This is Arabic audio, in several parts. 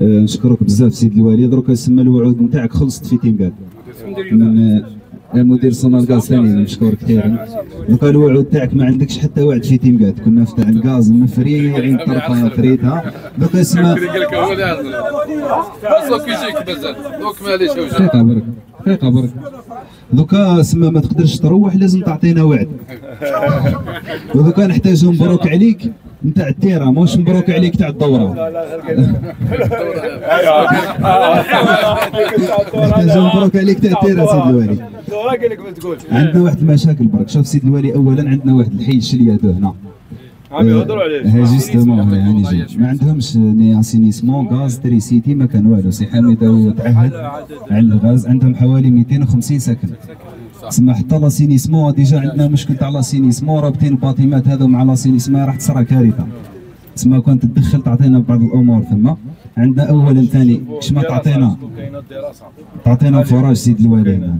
نشكرك بزاف سيد الوالي. دروك سما الوعود نتاعك خلصت في تيمكاد من المدير سونار غاز ثاني، نشكرك كثيرا. دوكا الوعود تاعك ما عندكش حتى وعد في تيمكاد، كنا فتح الغاز مفري عين طرفه فريتها. دوكا سما دقيقه برك دقيقه برك، دوكا سما ما تقدرش تروح، لازم تعطينا وعد. ودوكا نحتاجو مبروك عليك نتاع التيرا، ماهوش مبروك عليك تاع الدوره. نحتاجو مبروك عليك تاع التيرا سيد الوالي. عندنا واحد المشاكل برك، شوف سيد الوالي، اولا عندنا واحد الحي الشليادو هنا يهضروا عليه ها جوستومون هاني جاي، ما عندهمش ني اسينيسمون غاز تريسيتي، ما كان والو. سي حميده تعهد على الغاز، عندهم حوالي 250 سكن. تسمى حتى لاسينيسمون ديجا عندنا مشكل تاع لاسينيسمون، رابطين الباطيمات هذو مع لاسينيسمون، راح تصرى كارثه. تسمى كون تدخل تعطينا بعض الامور ثم. عندنا اولا ثاني كش ما تعطينا فراج سيد الوالي. نعم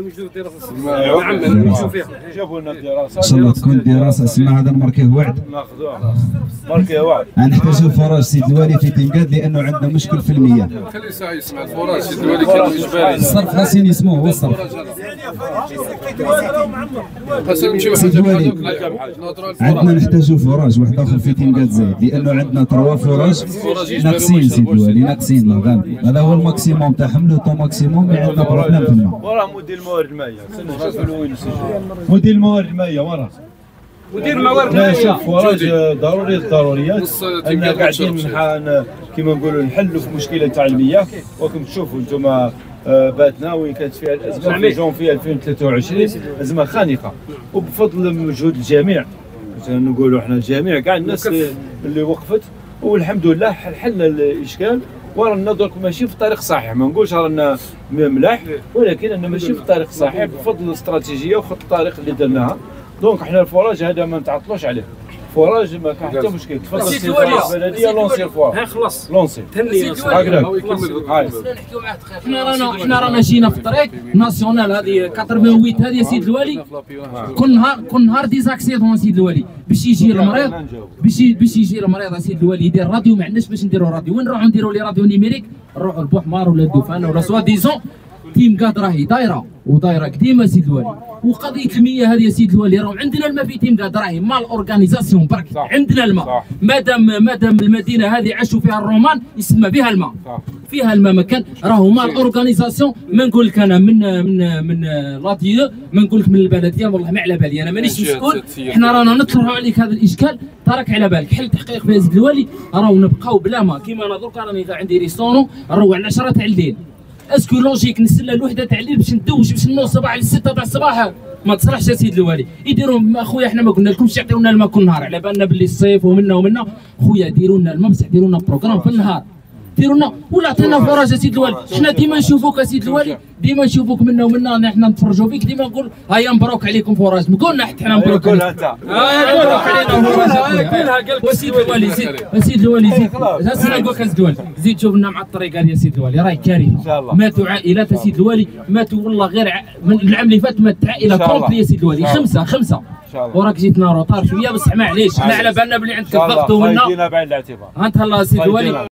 جابوا لنا الدراسه ان شاء الله تكون دراسه. اسمع هذا نماركيه وعد، ناخذوها ماركيه وعد. نحتاجوا فراج سيد الوالي في تيمكاد لانه عندنا مشكل في المياه. خلي ساعه يسمع الفراج سيد الوالي كان اجباري. الصرف لاسينيسمون هو الصرف. سيد الوالي عندنا نحتاجوا فراج واحد اخر في تيمكاد زايد، لانه عندنا 3 فراج ناقصين سيد الوالي، ناقصين لا غالب. هذا هو الماكسيموم تاعهم، لو طو ماكسيموم، اللي عندنا بروبليم في الماء. وراه مدير الموارد المائيه، نشوفوا وين مدير الموارد المائيه وراه. مدير الموارد المائيه شوف فراج ضروري الضروريات، ان قاعدين كيما نقولوا نحلوا في مشكله تاع المياه. وراكم تشوفوا انتم باتنا وين كانت فيها الازمه في جونفي 2023، ازمه خانقه، وبفضل مجهود الجميع، نقولوا احنا الجميع كاع الناس اللي وقفت، والحمد لله حلنا الاشكال. ورانا درك ماشي في الطريق صحيح، ما نقولش رانا ملاح، ولكن انا ماشي في الطريق صحيح بفضل الاستراتيجيه وخط الطريق اللي درناها. دونك احنا الفراج هذا ما نتعطلوش عليه، فراج ما كان حتى مشكل. تفضل سي البلديه لونسي الفراج. خلاص لونسي هكذا. احنا رانا جينا في الطريق ناسيونال هذه 88 هذه يا سيد الوالي. كل نهار ديزاكسيدون سيد الوالي، باش يجي المريض باش يجي المريض يا سيد الوالي يدير راديو، ما عندناش باش نديروا راديو. وين نروحوا نديروا لي راديو نيميريك؟ نروحوا لبوحمار ولا الدوفانه ولا سوا ديزون. تيمكاد راهي دايره ودايره قديمه سيد الوالي. وقضيه المياه هذه يا سيد الوالي، راهو عندنا الماء في تيمكاد، راهي مال اورغانيزاسيون برك. عندنا الماء، مادام المدينه هذه عاشوا فيها الرومان يسمى فيها الماء، فيها الماء مكان، راهو مال اورغانيزاسيون. ما نقول لك انا من لاديو، ما نقول لك من البلديه، والله ما على بالي، انا مانيش مسؤول. احنا رانا نطرحوا عليك هذا الاشكال، تراك على بالك. حل تحقيق في سيد الوالي، راهو نبقاو بلا ماء. كيما انا درك راني اذا عندي ريستورون نروح على 10 تاع الليل، اسكو لوجيك نسلى الوحده تاع الليل باش ندوش باش نوصل صباح ل 6 تاع الصباح؟ ما تصلحش يا سيد الوالي. يديروا اخويا، احنا ما قلنا لكمش يعطيونا الماء كل نهار، على بالنا باللي الصيف ومنا خويا ديروا لنا الماء، بصح ديروا لنا بروغرام في النهار، ديروا لنا ولا عطينا فراج يا سيد الوالي. حنا ديما نشوفوك يا سيد الوالي، ديما نشوفوك منا ومنا، احنا نتفرجوا فيك، ديما نقول هيا مبروك عليكم فراج. قولنا حتى حنا مبروك عليكم. قولها انت. مبروك علينا فراج. وسيد الوالي زيد، سيد الوالي زيد، هسه نقول لك سيد الوالي زيد، شوف لنا مع الطريق هذه يا سيد الوالي، راهي كارثه. ماتوا عائلات يا سيد الوالي، ماتوا والله غير من العام اللي فات مات عائله كومبلي يا سيد الوالي، خمسه. وراك جيتنا روطار شويه، بصح معليش، حنا على بالنا بلي عندك الضغط ومنا. خايدين بعين الاعتبار. انت الله سيد الوالي.